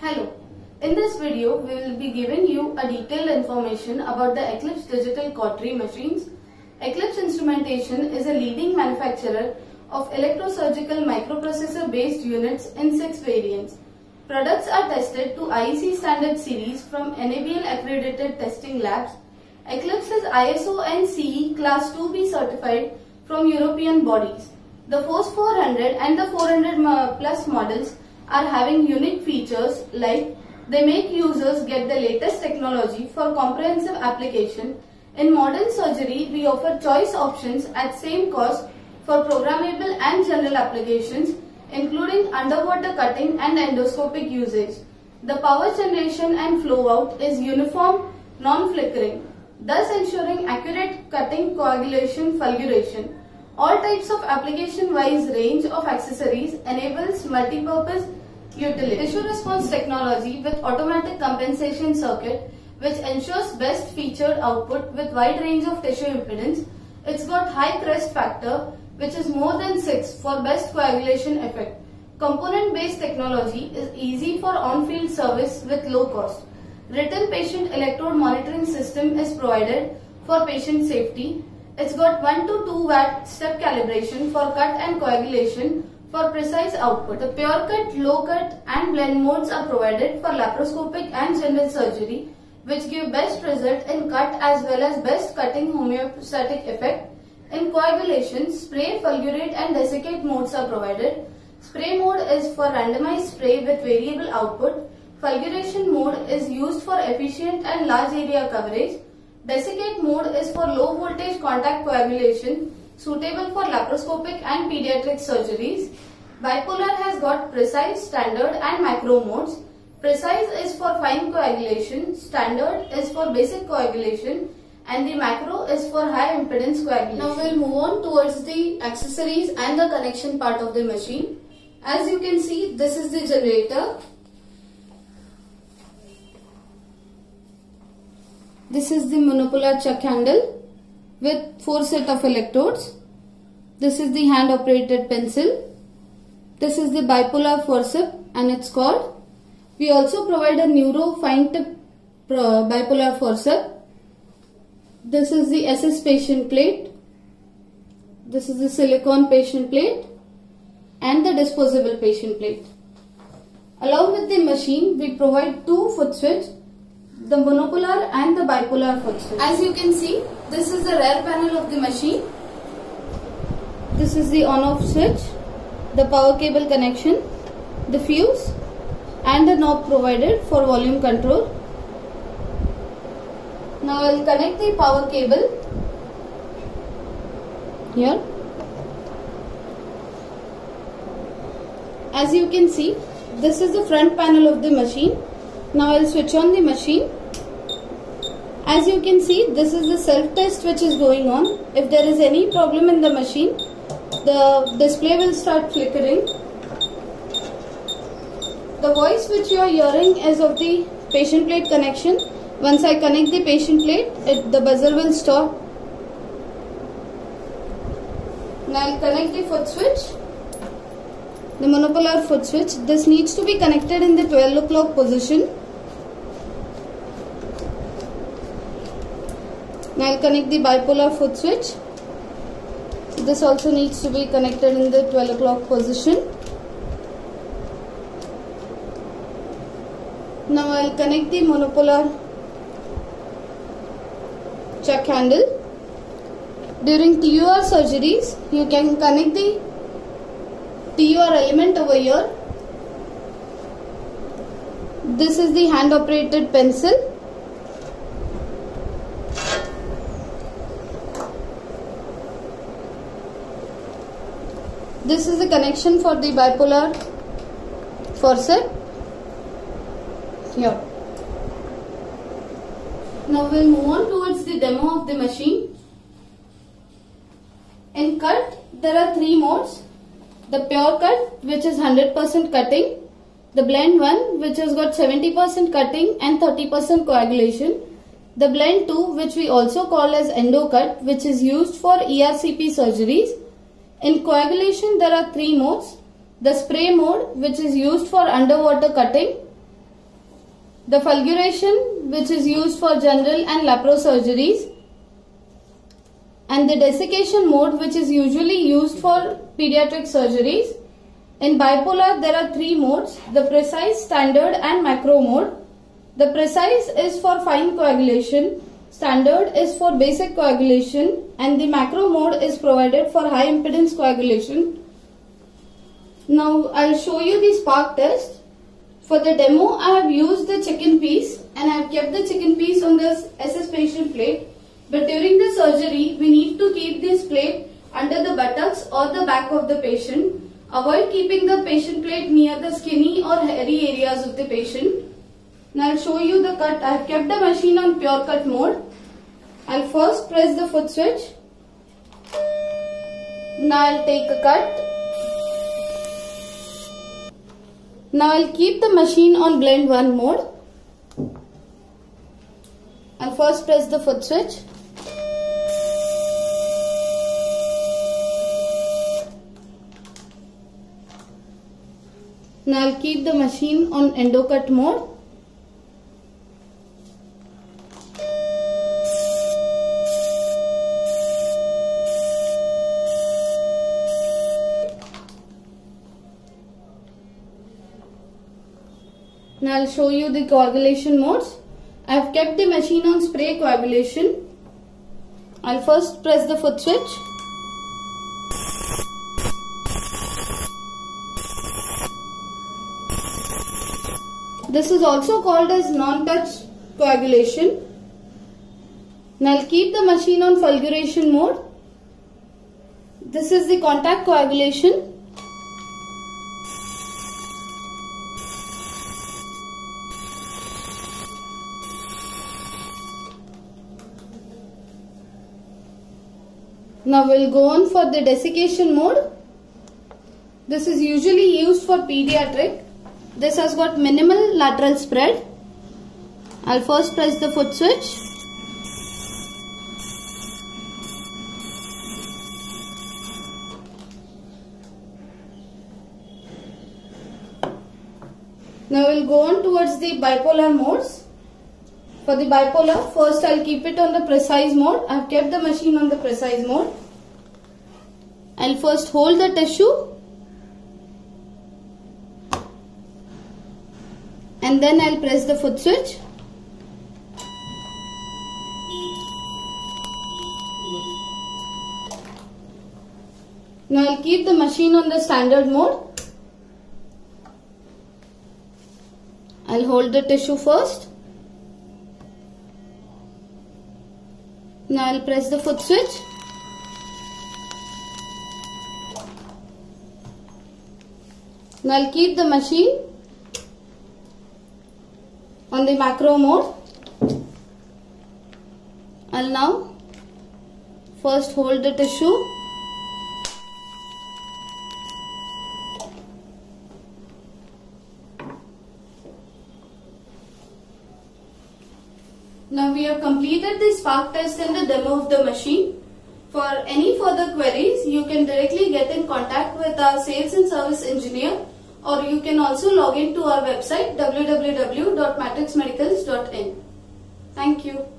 Hello. In this video, we will be giving you a detailed information about the Eclipse digital cautery machines. Eclipse Instrumentation is a leading manufacturer of electrosurgical microprocessor based units in 6 variants. Products are tested to IEC standard series from NABL accredited testing labs. Eclipse is ISO and CE class 2B certified from European bodies. The Force 400 and the 400 plus models are having unique features like they make users get the latest technology for comprehensive application. In modern surgery, we offer choice options at same cost for programmable and general applications, including underwater cutting and endoscopic usage. The power generation and flow out is uniform, non-flickering, thus ensuring accurate cutting, coagulation, fulguration. All types of application-wise range of accessories enables multi-purpose utility. Tissue response technology with automatic compensation circuit which ensures best featured output with wide range of tissue impedance. It's got high crest factor which is more than 6 for best coagulation effect. Component-based technology is easy for on-field service with low cost. Written patient electrode monitoring system is provided for patient safety. It's got 1 to 2 watt step calibration for cut and coagulation for precise output. The pure cut, low cut and blend modes are provided for laparoscopic and general surgery which give best result in cut as well as best cutting homeostatic effect. In coagulation, spray, fulgurate and desiccate modes are provided. Spray mode is for randomized spray with variable output. Fulguration mode is used for efficient and large area coverage. Desiccate mode is for low voltage contact coagulation suitable for laparoscopic and pediatric surgeries. Bipolar has got precise, standard and macro modes. Precise is for fine coagulation, standard is for basic coagulation and the macro is for high impedance coagulation. Now we'll move on towards the accessories and the connection part of the machine. As you can see, this is the generator. This is the monopolar chuck handle with 4 set of electrodes. This is the hand operated pencil. This is the bipolar forceps and its cord. We also provide a neuro fine tip bipolar forceps. This is the SS patient plate. This is the silicone patient plate and the disposable patient plate. Along with the machine, we provide 2 foot switch, the monopolar and the bipolar foot switch. As you can see, this is the rear panel of the machine. This is the on-off switch, the power cable connection, the fuse and the knob provided for volume control. Now I will connect the power cable here. As you can see, this is the front panel of the machine. Now I will switch on the machine. As you can see, this is the self-test which is going on. If there is any problem in the machine, the display will start flickering. The voice which you are hearing is of the patient plate connection. Once I connect the patient plate, the buzzer will stop. Now I will connect the foot switch, the monopolar foot switch. This needs to be connected in the 12 o'clock position. Now I will connect the bipolar foot switch. This also needs to be connected in the 12 o'clock position. Now I will connect the monopolar chuck handle. During TUR surgeries, you can connect the TUR element over here. This is the hand operated pencil. This is the connection for the bipolar forceps here. Now we'll move on towards the demo of the machine. In cut, there are 3 modes. The pure cut, which is 100% cutting. The blend 1, which has got 70% cutting and 30% coagulation. The blend 2, which we also call as endo cut, which is used for ERCP surgeries. In coagulation, there are 3 modes. The spray mode, which is used for underwater cutting. the fulguration, which is used for general and laparosurgeries, and the desiccation mode, which is usually used for pediatric surgeries. In bipolar, there are three modes: the precise, standard and macro mode. The precise is for fine coagulation, standard is for basic coagulation, and the macro mode is provided for high impedance coagulation. Now I'll show you the spark test. For the demo, I have used the chicken piece and I have kept the chicken piece on the SS patient plate. But during the surgery, we need to keep this plate under the buttocks or the back of the patient. Avoid keeping the patient plate near the skinny or hairy areas of the patient. Now I'll show you the cut. I have kept the machine on pure cut mode. I'll first press the foot switch. Now I'll take a cut. Now I'll keep the machine on blend 1 mode. I'll first press the foot switch. Now I'll keep the machine on endocut mode. Now I'll show you the coagulation modes. I have kept the machine on spray coagulation. I'll first press the foot switch. This is also called as non-touch coagulation. Now I'll keep the machine on fulguration mode. This is the contact coagulation. Now we'll go on for the desiccation mode. This is usually used for pediatric. This has got minimal lateral spread. I'll first press the foot switch. Now we'll go on towards the bipolar modes. For the bipolar, first I'll keep it on the precise mode. I've kept the machine on the precise mode. I'll first hold the tissue and then I'll press the foot switch. Now I'll keep the machine on the standard mode. I'll hold the tissue first. Now I'll press the foot switch. Now I'll keep the machine on the macro mode. I'll now first hold the tissue. Now we have completed the spark test and the demo of the machine. For any further queries, you can directly get in contact with our sales and service engineer, or you can also log in to our website www.matrixmedicals.in. Thank you.